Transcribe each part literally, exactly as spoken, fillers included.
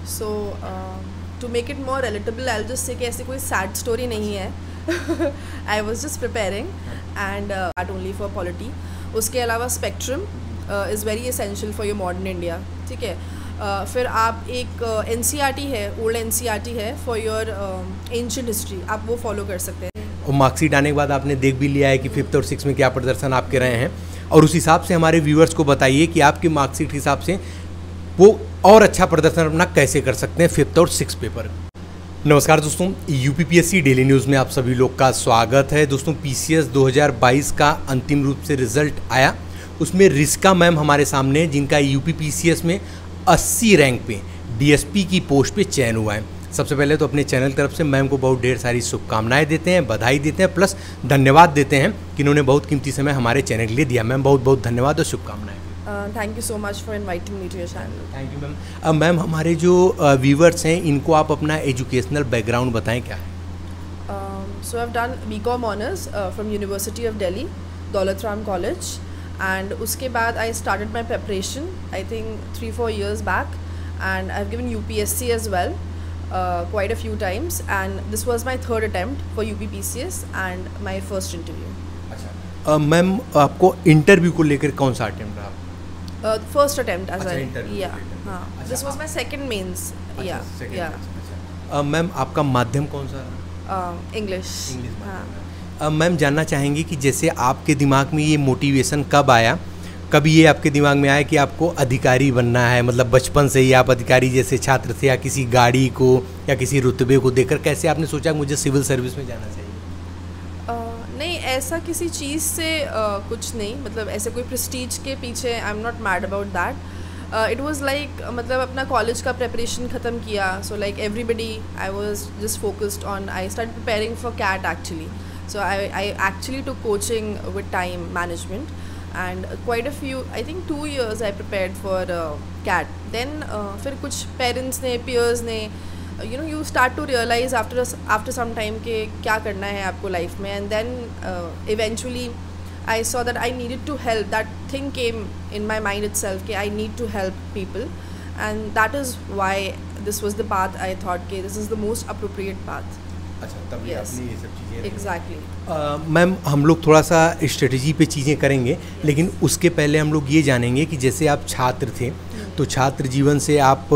So to make it more relatable I will just say कि ऐसी कोई sad story नहीं है. I was just preparing and that only for polity. उसके अलावा spectrum is very essential for your modern India. ठीक है. uh, फिर आप एक एन सी आर टी है, old N C R T है फॉर योर एंशिएंट हिस्ट्री, आप वो फॉलो कर सकते हैं. और मार्कशीट आने के बाद आपने देख भी लिया है कि फिफ्थ और सिक्स में क्या प्रदर्शन आपके रहे हैं, और उस हिसाब से हमारे व्यूअर्स को बताइए कि आपकी मार्कशीट के हिसाब से वो और अच्छा प्रदर्शन अपना कैसे कर सकते हैं फिफ्थ और सिक्स पेपर. नमस्कार दोस्तों, यूपीपीएससी डेली न्यूज़ में आप सभी लोग का स्वागत है. दोस्तों, पीसीएस दो हज़ार बाईस का अंतिम रूप से रिजल्ट आया. उसमें रिस्का मैम हमारे सामने, जिनका यूपीपीसीएस में अस्सी रैंक पे डीएसपी की पोस्ट पे चयन हुआ है. सबसे पहले तो अपने चैनल की तरफ से मैम को बहुत ढेर सारी शुभकामनाएं देते हैं, बधाई देते हैं, प्लस धन्यवाद देते हैं कि इन्होंने बहुत कीमती समय हमारे चैनल के लिए दिया. मैम बहुत बहुत धन्यवाद और शुभकामनाएं. Thank you so much for inviting me to your channel. Thank you ma'am. अब मैम हमारे जो व्यूवर्स हैं इनको आप अपना एजुकेशनल बैकग्राउंड बताएं क्या है. So I have done BCom honours from university of Delhi, Daulat Ram college, and उसके बाद I started my preparation I think three four years back, and I have given UPSC as well quite a few times, and this was my third attempt for UPPCS and my first interview. अच्छा ma'am, आपको interview को लेकर कौन सा attempt रहा? Uh, first attempt as अच्छा, well. interview Yeah. attempt. हाँ. अच्छा, This was my second mains. Yeah. second Yeah. mains, अच्छा. मैम आपका माध्यम कौन सा रहा? Uh, English. इंग्लिश हाँ. माध्यम. मैम जानना चाहेंगे कि जैसे आपके दिमाग में ये मोटिवेशन कब आया, कभी ये आपके दिमाग में आया कि आपको अधिकारी बनना है, मतलब बचपन से ही आप अधिकारी जैसे छात्र थे, या किसी गाड़ी को या किसी रुतबे को देखकर कैसे आपने सोचा मुझे सिविल सर्विस में जाना चाहिए? नहीं, ऐसा किसी चीज़ से uh, कुछ नहीं, मतलब ऐसे कोई प्रेस्टीज के पीछे I am not mad about that. It was like, मतलब अपना कॉलेज का प्रिपरेशन ख़त्म किया, so like everybody I was just focused on, I start preparing for CAT actually. So I I actually took coaching with time management, and quite a few, I think two years I prepared for CAT. Then फिर कुछ parents ने, peers ने, you know you start to realize after after some time के क्या करना है आपको life में, and then uh, eventually I saw that I needed to help. That thing came in my mind itself कि I need to help people, and that is why this was the path I thought कि this is the most appropriate path. अच्छा, तभी Yes. आपने ये सब चीज़ें. Exactly. Ma'am हम लोग थोड़ा सा स्ट्रेटजी पे चीज़ें करेंगे, लेकिन उसके पहले हम लोग ये जानेंगे कि जैसे आप छात्र थे, तो छात्र जीवन से आप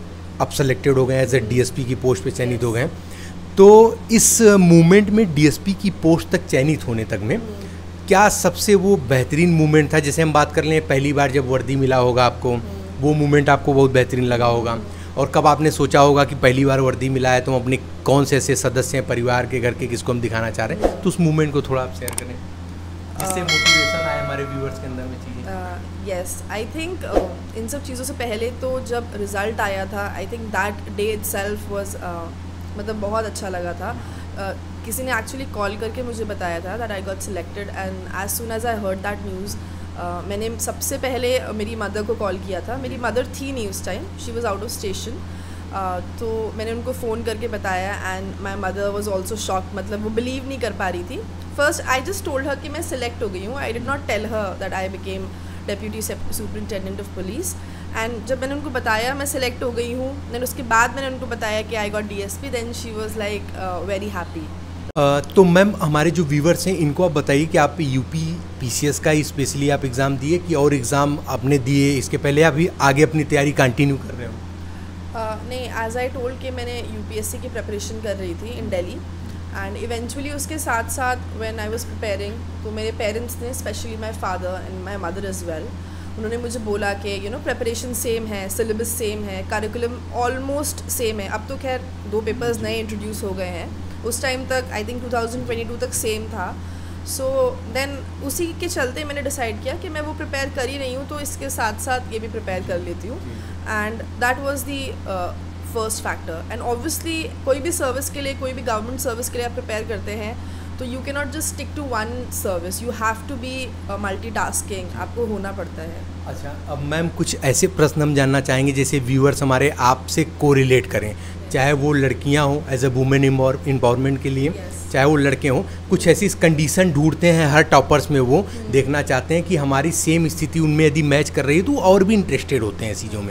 अब सेलेक्टेड हो गए, एज ए डीएसपी की पोस्ट पे चयनित हो गए. तो इस मूवमेंट में डीएसपी की पोस्ट तक चयनित होने तक में क्या सबसे वो बेहतरीन मूवमेंट था? जैसे हम बात कर लें पहली बार जब वर्दी मिला होगा आपको, वो मूवमेंट आपको बहुत बेहतरीन लगा होगा. और कब आपने सोचा होगा कि पहली बार वर्दी मिला है तो हम अपने कौन से ऐसे सदस्य हैं परिवार के, घर के, किसको हम दिखाना चाह रहे हैं, तो उस मूवमेंट को थोड़ा आप शेयर करें जिससे मोटिवेशन आए हमारे व्यूअर्स के अंदर में चीज़ें. यस, आई थिंक इन सब चीज़ों से पहले तो जब रिज़ल्ट आया था, I think that day itself was, मतलब बहुत अच्छा लगा था. uh, किसी ने एक्चुअली कॉल करके मुझे बताया था that I got selected, and as soon as I heard that news, मैंने सबसे पहले मेरी मदर को कॉल किया था. मेरी मदर थी नहीं उस time, she was out of station. तो मैंने उनको फ़ोन करके बताया, and my mother was also shock, मतलब वो बिलीव नहीं कर पा रही थी. First I just told her कि मैं सिलेक्ट हो गई हूँ. I did not tell her that I became deputy superintendent of police. And जब मैंने उनको बताया मैं सिलेक्ट हो गई हूँ, देन उसके बाद मैंने उनको बताया कि I got DSP, then she was like very happy. तो मैम हमारे जो व्यूवर्स हैं इनको आप बताइए कि आप यूपी पीसीएस का ही स्पेशली आप एग्ज़ाम दिए कि और एग्ज़ाम आपने दिए इसके पहले, अभी आगे अपनी तैयारी कंटिन्यू कर रहे हो? uh, नहीं, एज आई टोल्ड कि मैंने यूपीएससी की प्रिपरेशन कर रही थी इन दिल्ली, एंड इवेंचुअली उसके साथ साथ व्हेन आई वाज प्रिपेयरिंग, तो मेरे पेरेंट्स ने, specially my father and my mother as well, उन्होंने मुझे बोला कि यू नो प्रिपरेशन सेम है, सिलेबस सेम है, करिकुलम ऑलमोस्ट सेम है. अब तो खैर दो पेपर्स नए इंट्रोड्यूस हो गए हैं, उस टाइम तक I think two thousand twenty two तक सेम था. सो देन उसी के चलते मैंने डिसाइड किया कि मैं वो प्रिपेयर कर ही रही हूँ, तो इसके साथ साथ ये भी प्रिपेयर कर लेती हूँ. And that was the first factor. And obviously कोई भी सर्विस के लिए, कोई भी गवर्नमेंट सर्विस के लिए आप प्रिपेयर करते हैं, तो you can not just stick to one service, you have to be multitasking, आपको होना पड़ता है. अच्छा, अब मैम कुछ ऐसे प्रश्न हम जानना चाहेंगे जैसे व्यूअर्स हमारे आपसे कोरिलेट करें, चाहे वो लड़कियां हों एज ए वुमेन एम्पावरमेंट के लिए, yes. चाहे वो लड़के हों. कुछ ऐसी कंडीशन ढूंढते हैं हर टॉपर्स में, वो देखना चाहते हैं कि हमारी सेम स्थिति उनमें यदि मैच कर रही है तो और भी इंटरेस्टेड होते हैं चीज़ों में.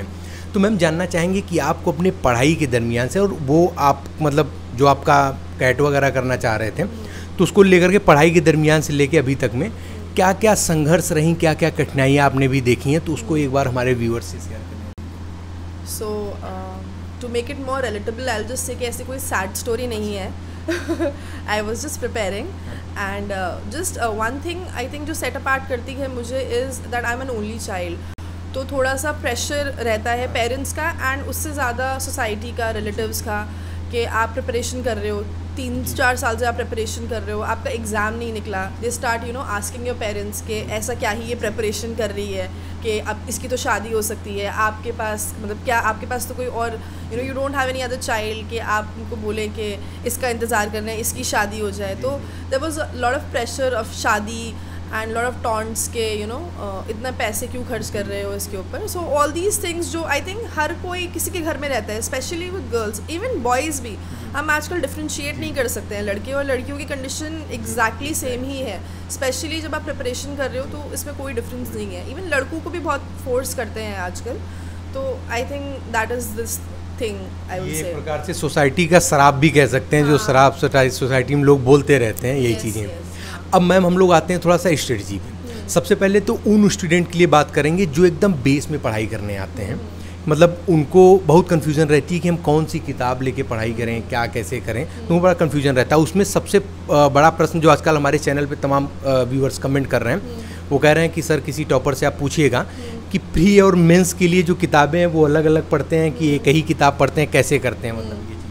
तो मैम जानना चाहेंगे कि आपको अपने पढ़ाई के दरमियान से, और वो आप मतलब जो आपका कैट वगैरह करना चाह रहे थे, तो उसको लेकर के पढ़ाई के दरमियान से लेके अभी तक में क्या क्या संघर्ष रहीं, क्या क्या कठिनाइयाँ आपने भी देखी हैं, तो उसको एक बार हमारे व्यूअर्स से शेयर करें। So to make it more relatable I will just say कि ऐसी कोई सैड स्टोरी नहीं है. I was just preparing and just one thing I think जो सेट अपार्ट करती है मुझे is that I am an only child. तो थोड़ा सा प्रेशर रहता है पेरेंट्स का एंड उससे ज़्यादा सोसाइटी का, रिलेटिव्स का, कि आप प्रिपरेशन कर रहे हो, तीन चार साल से आप प्रिपरेशन कर रहे हो, आपका एग्ज़ाम नहीं निकला, they start you know asking your parents के ऐसा क्या ही ये प्रिपरेशन कर रही है कि अब इसकी तो शादी हो सकती है, आपके पास मतलब क्या आपके पास तो कोई और you know you don't have any other child कि आप उनको बोले कि इसका इंतज़ार करना है, इसकी शादी हो जाए. तो there was a lot of pressure of शादी एंड लॉट ऑफ टॉन्ट्स के यू नो इतना पैसे क्यों खर्च कर रहे हो इसके ऊपर. सो ऑल दीज थिंग्स जो आई थिंक हर कोई किसी के घर में रहता है, specially with girls, even boys भी. हम आजकल डिफ्रेंशिएट नहीं कर सकते हैं, लड़के और लड़कियों की कंडीशन एग्जैक्टली सेम ही है. स्पेशली जब आप प्रिपरेशन कर रहे हो तो इसमें कोई डिफरेंस नहीं है. इवन लड़कों को भी बहुत फोर्स करते हैं आजकल. तो I think that is this thing I would say. एक प्रकार से सोसाइटी का शराब भी कह सकते हैं. हाँ. जो शराब सोसाइटी में लोग बोलते रहते हैं यही yes, चीज़ें. yes. अब मैम हम लोग आते हैं थोड़ा सा स्ट्रेटजी पे. सबसे पहले तो उन स्टूडेंट के लिए बात करेंगे जो एकदम बेस में पढ़ाई करने आते हैं, मतलब उनको बहुत कन्फ्यूजन रहती है कि हम कौन सी किताब लेके पढ़ाई करें, क्या कैसे करें, तो वो बड़ा कन्फ्यूजन रहता है. उसमें सबसे बड़ा प्रश्न जो आजकल हमारे चैनल पे तमाम व्यूअर्स कमेंट कर रहे हैं, वो कह रहे हैं कि सर किसी टॉपर से आप पूछिएगा कि प्री और मेंस के लिए जो किताबें हैं वो अलग अलग पढ़ते हैं कि एक ही किताब पढ़ते हैं, कैसे करते हैं, मतलब ये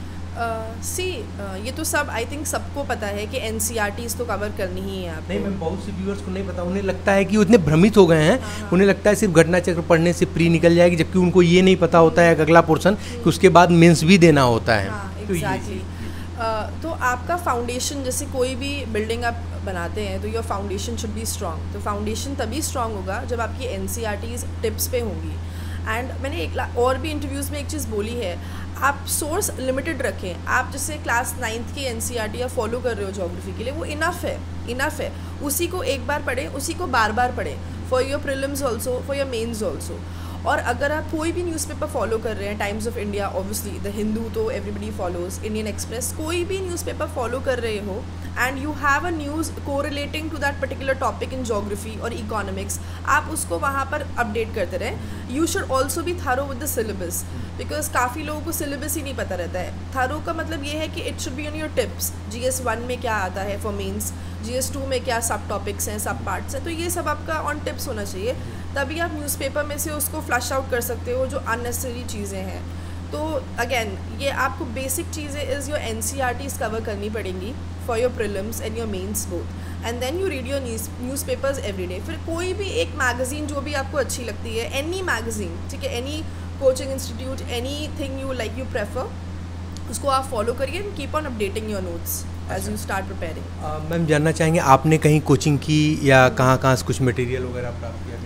सी uh, uh, ये तो सब आई थिंक सबको पता है कि एन सी आर टीज़ तो कवर करनी ही है आपको. नहीं मैम, बहुत से व्यूअर्स को नहीं पता. उन्हें लगता है कि वो इतने भ्रमित हो गए हैं. हाँ. उन्हें लगता है सिर्फ घटना चक्र पढ़ने से प्री निकल जाएगी, जबकि उनको ये नहीं पता होता है अगला पोर्शन कि उसके बाद मेंस भी देना होता है. हाँ, exactly. uh, तो आपका फाउंडेशन, जैसे कोई भी बिल्डिंग आप बनाते हैं तो your foundation should be strong. तो फाउंडेशन तभी स्ट्रॉन्ग होगा जब आपकी N C R Ts tips पे होंगी. एंड मैंने एक और भी इंटरव्यूज़ में एक चीज़ बोली है, आप सोर्स लिमिटेड रखें. आप जैसे क्लास नाइन्थ की एन सी आर टी या फॉलो कर रहे हो ज्योग्राफी के लिए, वो इनफ है, इनफ है. उसी को एक बार पढ़ें, उसी को बार बार पढ़ें, for your prelims also, for your mains also. और अगर आप कोई भी न्यूज़पेपर फॉलो कर रहे हैं, Times of India, obviously the Hindu तो एवरीबडी फॉलोज, इंडियन एक्सप्रेस, कोई भी न्यूज़पेपर फॉलो कर रहे हो and you have a news correlating to that particular topic in geography और इकोनॉमिक्स, आप उसको वहाँ पर अपडेट करते रहें. You should also be thorough with the syllabus, because काफ़ी लोगों को सिलेबस ही नहीं पता रहता है. थरो का मतलब ये है कि it should be on your tips. G S one में क्या आता है for mains, G S two में क्या सब टॉपिक्स हैं, सब पार्ट्स हैं, तो ये सब आपका ऑन टिप्स होना चाहिए. तभी आप न्यूज़पेपर में से उसको फ्लश आउट कर सकते हो जो अननेसेसरी चीज़ें हैं. तो अगेन ये आपको बेसिक चीज़ें is your N C R Ts cover करनी पड़ेंगी for your prelims and your mains both. And then you read your newspapers every day. फिर कोई भी एक मैगज़ीन जो भी आपको अच्छी लगती है, एनी मैगज़ीन, ठीक है, any coaching institute, anything you like you prefer, उसको आप फॉलो करिए and keep on updating your notes as you start preparing. Ma'am जानना चाहेंगे आपने कहीं कोचिंग की या कहाँ कहाँ से कुछ मटेरियल वगैरह प्राप्त किया?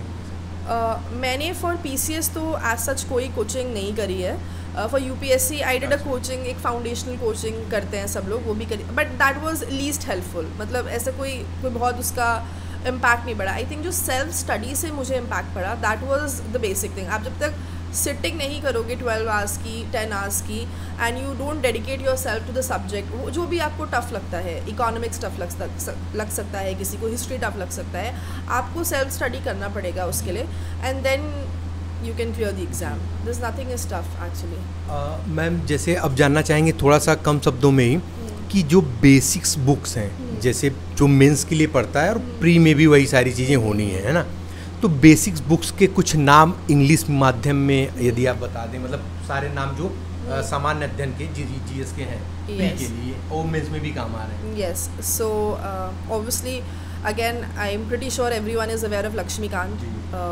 Uh, मैंने फॉर पी सी एस तो एज सच कोई कोचिंग नहीं करी है. For U P S C I did a coaching, एक फाउंडेशनल कोचिंग करते हैं सब लोग, वो भी करी, but that was least helpful. मतलब ऐसा कोई कोई बहुत उसका इम्पैक्ट नहीं पड़ा. आई थिंक जो सेल्फ स्टडी से मुझे इम्पैक्ट पड़ा, that was the basic thing. आप जब तक सिटिंग नहीं करोगे ट्वेल्व आवर्स की, टेन आवर्स की, and you don't dedicate yourself to the subject, वो जो भी आपको टफ लगता है, इकोनॉमिक्स टफ लग लग सकता है, किसी को हिस्ट्री टफ लग सकता है, आपको सेल्फ स्टडी करना पड़ेगा उसके लिए, and then you can clear the exam. This is nothing is tough actually. Ma'am जैसे अब जानना चाहेंगे थोड़ा सा कम शब्दों में ही कि जो बेसिक्स बुक्स हैं, जैसे जो मेंस के लिए पढ़ता है और प्री में भी वही सारी चीज़ें होनी है, है ना, तो बेसिक्स बुक्स के कुछ नाम इंग्लिश माध्यम में यदि आप बता दें, मतलब सारे नाम जो uh, सामान्य अध्ययन के जी जी एस के हैं, yes. के लिए और मेंस में भी काम आ रहे हैं. Yes, so obviously again I am pretty sure everyone is aware of Lakshmikant.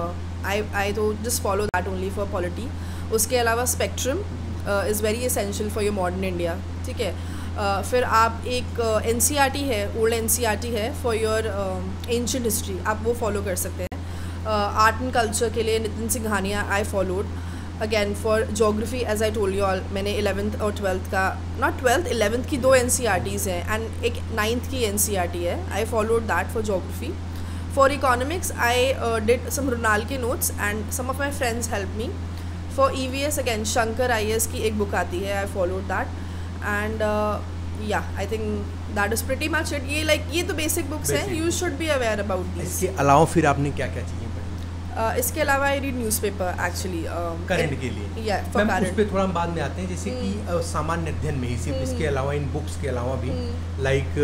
I I तो just follow that only for polity. उसके अलावा spectrum is very essential for your modern India, ठीक है. uh, फिर आप एक एन सी आर टी है, old N C R T है फॉर योर एंशिएंट हिस्ट्री, आप वो फॉलो कर सकते हैं. आर्ट एंड कल्चर के लिए Nitin Singhania I followed. Again for geography as I told you all, मैंने इलेवेंथ और ट्वेल्थ का, नॉट ट्वेल्थ, इलेवेंथ की दो एन सी आर टीज़ हैं एंड एक नाइन्थ की एन सी आर टी है. I followed that for geography. For economics I did some रुनाल के notes and some of my friends help me. For E V S again Shankar I A S की एक book आती है, I followed that and या I think that is pretty much it. ये like ये तो बेसिक बुक्स हैं, you should be aware about this. इसके अलावा फिर आपने क्या क्या चीज़ें पढ़ी? Uh, इसके अलावा I read newspaper actually current के लिए। या फॉर मैम उस करंट पे थोड़ा हम बाद में आते हैं, जैसे कि अ, सामान्य अध्ययन में ही सिर्फ इसके अलावा इन बुक्स के अलावा भी लाइक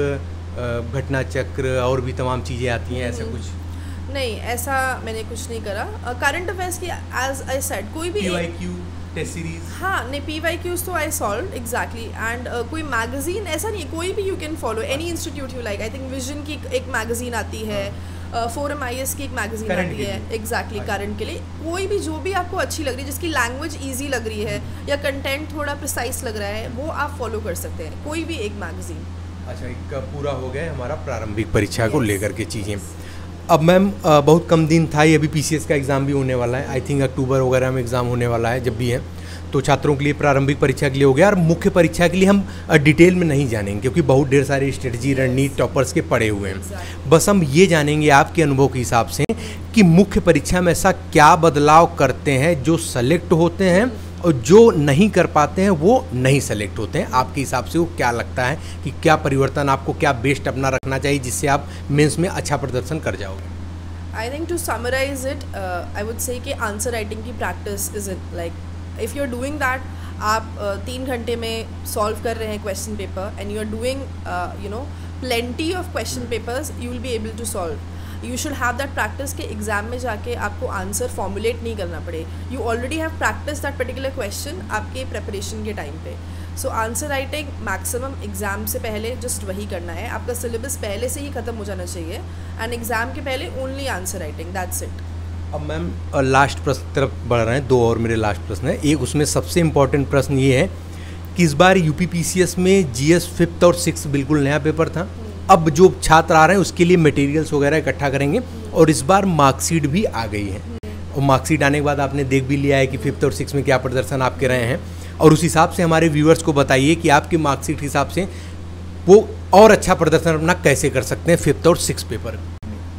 घटना चक्र और भी तमाम चीज़ें आती हैं, ऐसा कुछ? नहीं, ऐसा मैंने कुछ नहीं करा। करंट अफेयर्स की एज आई सेड कोई भी पीवाईक्यू टेस्ट सीरीज, हाँ नहीं पी वाई क्यूज तो आई सॉल्व एग्जैक्टली एंड कोई मैगजीन ऐसा नहीं है, कोई भी you can follow any institute you like. I think Vision की एक मैगजीन आती है, फोरम आई एस की एक मैगजीन आती है एग्जैक्टली करंट के लिए। कोई भी जो भी आपको अच्छी लग रही है, जिसकी लैंग्वेज ईजी लग रही है या कंटेंट थोड़ा प्रिसाइज लग रहा है, वो आप फॉलो कर सकते हैं, कोई भी एक मैगजीन। अच्छा, एक पूरा हो गया हमारा प्रारंभिक परीक्षा को लेकर के चीज़ें। अब मैम बहुत कम दिन था, ये अभी पी सी एस का एग्ज़ाम भी होने वाला है, आई थिंक अक्टूबर वगैरह में एग्ज़ाम होने वाला है, जब भी है तो छात्रों के लिए प्रारंभिक परीक्षा के लिए हो गया। और मुख्य परीक्षा के लिए हम डिटेल में नहीं जानेंगे क्योंकि बहुत ढेर सारे स्ट्रेटजी रणनीति टॉपर्स के पड़े हुए हैं। बस हम ये जानेंगे आपके अनुभव के हिसाब से कि मुख्य परीक्षा में ऐसा क्या बदलाव करते हैं जो सेलेक्ट होते हैं और जो नहीं कर पाते हैं वो नहीं सेलेक्ट होते हैं। आपके हिसाब से वो क्या लगता है कि क्या परिवर्तन, आपको क्या बेस्ट अपना रखना चाहिए जिससे आप मेंस में अच्छा प्रदर्शन कर जाओगे? I think to summarize it I would say कि आंसर राइटिंग की practice is it like if you are doing that, आप uh, तीन घंटे में सॉल्व कर रहे हैं question paper and you are doing you know plenty of question papers, you will be able to solve. You should have that practice के exam में जाके आपको आंसर फॉर्मुलेट नहीं करना पड़े, you already have practice that particular question आपके preparation के time पे। So answer writing maximum exam से पहले जस्ट वही करना है, आपका सिलेबस पहले से ही ख़त्म हो जाना चाहिए एंड एग्जाम के पहले only answer writing, that's it. अब मैम लास्ट प्रश्न की तरफ बढ़ रहे हैं, दो और मेरे लास्ट प्रश्न है। एक उसमें सबसे इम्पोर्टेंट प्रश्न ये है कि इस बार यूपी पीसीएस में जीएस फिफ्थ और सिक्स बिल्कुल नया पेपर था। अब जो छात्र आ रहे हैं उसके लिए मटेरियल्स वगैरह इकट्ठा करेंगे और इस बार मार्कशीट भी आ गई है और मार्कशीट आने के बाद आपने देख भी लिया है कि फिफ्थ और सिक्स में क्या प्रदर्शन आपके रहे हैं, और उस हिसाब से हमारे व्यूअर्स को बताइए कि आपके मार्कशीट के हिसाब से वो और अच्छा प्रदर्शन अपना कैसे कर सकते हैं फिफ्थ और सिक्स पेपर में,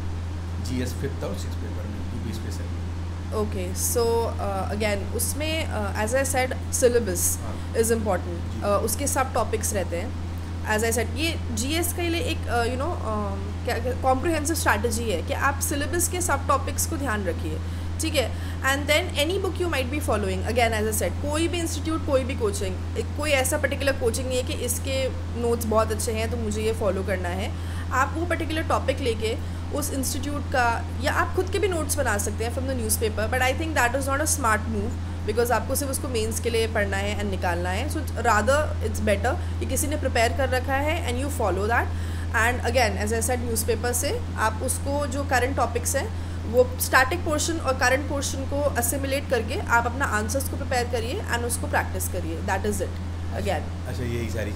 जीएस फिफ्थ और सिक्स पेपर में UP special. Okay so again उसमें as I said syllabus is important, उसके सब टॉपिक्स रहते हैं। एज आई सेड ये जीएस के लिए एक यू नो क्या कॉम्प्रिहेंसिव स्ट्रैटेजी है कि आप सिलेबस के सब टॉपिक्स को ध्यान रखिए, ठीक है। And then any book you might be following, again as I said कोई भी इंस्टीट्यूट, कोई भी कोचिंग, कोई ऐसा पर्टिकुलर कोचिंग नहीं है कि इसके नोट्स बहुत अच्छे हैं तो मुझे ये फॉलो करना है। आप वो पर्टिकुलर टॉपिक लेके उस इंस्टीट्यूट का, या आप खुद के भी नोट्स बना सकते हैं from the newspaper, but I think that is not a smart move because आपको सिर्फ उसको मेंस के लिए पढ़ना है एंड निकालना है। सो रादर इट्स बेटर कि किसी ने प्रिपेयर कर रखा है and you follow that. And again as I said newspaper से आप उसको जो करंट टॉपिक्स हैं वो स्टैटिक पोर्शन और करंट पोर्शन को असिमिलेट करके आप अपना आंसर्स को प्रिपेयर करिए एंड उसको प्रैक्टिस करिए, दैट इज़ इट अगेन। अच्छा, यही सारी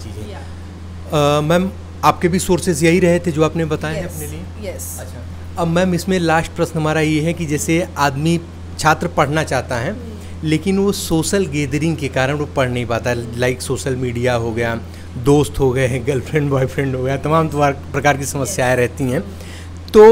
चीज़ें। मैम आपके भी सोर्सेज यही रहे थे जो आपने बताए हैं अपने लिए? यस। अच्छा, अब मैम इसमें लास्ट प्रश्न हमारा ये है कि जैसे आदमी छात्र पढ़ना चाहता है लेकिन वो सोशल गैदरिंग के कारण वो पढ़ नहीं पाता, लाइक सोशल मीडिया हो गया, दोस्त हो गए, गर्लफ्रेंड बॉयफ्रेंड हो गया, तमाम प्रकार की समस्याएं रहती हैं। तो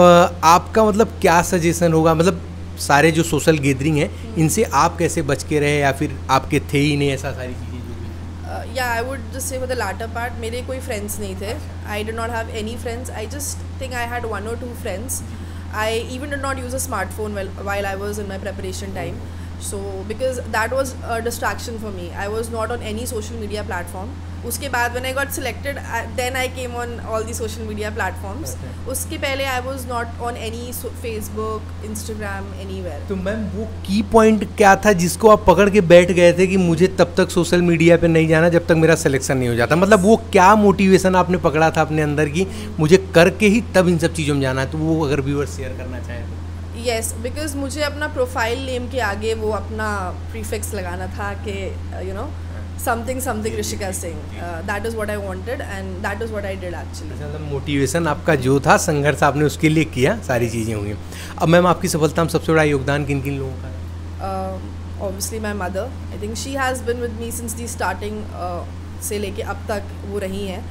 आपका मतलब क्या सजेशन होगा, मतलब सारे जो सोशल गैदरिंग है इनसे आप कैसे बच के रहे या फिर आपके थे ही नहीं ऐसा सारी चीज़ें जो भी? या I would just say for the latter part, मेरे कोई फ्रेंड्स नहीं थे, I did not have any friends, I just think I had one और two friends. I even did not use a smartphone while I was in my preparation time, so because that was a distraction for me. I was not on any social media platform. उसके बाद when I got selected, then I came on all the social media platforms. उसके पहले I was not on any Facebook, Instagram, anywhere. तो ma'am वो key point क्या था जिसको आप पकड़ के बैठ गए थे कि मुझे तब तक सोशल मीडिया पे नहीं जाना जब तक मेरा सिलेक्शन नहीं हो जाता? मतलब वो क्या मोटिवेशन आपने पकड़ा था अपने अंदर की मुझे करके ही तब इन सब चीज़ों में जाना है? तो वो अगर व्यूअर्स शेयर करना चाहें तो। यस, बिकॉज मुझे अपना प्रोफाइल नेम के आगे वो अपना प्रीफिक्स लगाना था कि you know something something Rishika Singh, that is what I wanted and that is what I did actually. मतलब मोटिवेशन आपका जो था, संघर्ष आपने उसके लिए किया, सारी चीज़ें हुई। अब मैम आपकी सफलता में सबसे बड़ा योगदान किन किन लोगों का है? Obviously my mother, I think she has been with me since the starting, से लेके अब तक वो रही हैं।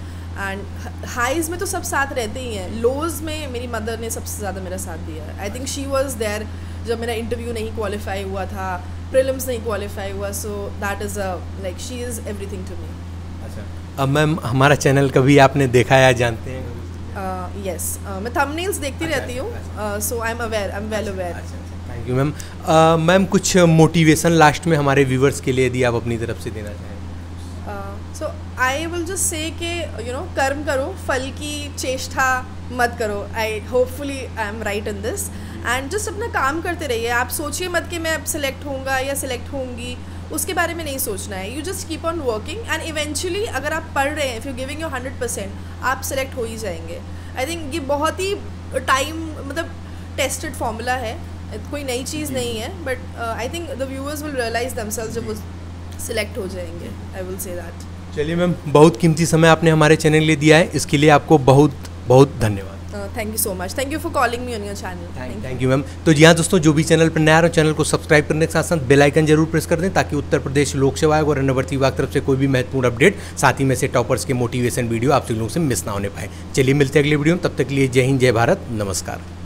एंड हाइज में तो सब साथ रहते ही हैं, लोज में मेरी मदर ने सबसे ज़्यादा मेरा साथ दिया है। I think she was there जब मेरा इंटरव्यू नहीं क्वालिफाई हुआ था, प्रीलिम्स नहीं क्वालिफाई हुआ, so that is a like she is everything to me. अच्छा, अब मैम हमारा चैनल कभी आपने देखा है या जानते हैं? यस, मैं थंबनेल्स देखती रहती हूँ, so I am aware, I am well aware. Thank you ma'am. Ma'am कुछ मोटिवेशन लास्ट में हमारे व्यूवर्स के लिए यदि आप अपनी तरफ से देना चाहें? सो आई विल जस्ट से कि यू नो कर्म करो, फल की चेष्टा मत करो। I hopefully I am right in this, and just अपना काम करते रहिए। आप सोचिए मत कि मैं अब सिलेक्ट होऊंगा या सिलेक्ट होंगी, उसके बारे में नहीं सोचना है। You just keep on working and eventually अगर आप पढ़ रहे हैं, if you giving your hundred percent, आप सिलेक्ट हो ही जाएंगे। आई थिंक ये बहुत ही टाइम मतलब टेस्टेड फॉर्मूला है, कोई नई चीज़ नहीं है, but I think the viewers will realize themselves जब वो सिलेक्ट हो जाएंगे। I will say that. चलिए मैम, बहुत कीमती समय आपने हमारे चैनल के लिए दिया है, इसके लिए आपको बहुत बहुत धन्यवाद। Thank you so much, thank you for calling me on your channel. Thank you ma'am. तो जी हाँ दोस्तों, जो भी चैनल पर नया है चैनल को सब्सक्राइब करने के साथ साथ बेल आइकन जरूर प्रेस कर दें, ताकि उत्तर प्रदेश लोक सेवा आयोग और अन्य भर्ती विभाग तरफ से कोई भी महत्वपूर्ण अपडेट, साथ ही में से टॉपर्स के मोटिवेशन वीडियो आप सभी लोगों से मिस ना होने पाए। चलिए मिलते हैं अगले वीडियो में, तब तक के लिए जय हिंद, जय भारत, नमस्कार।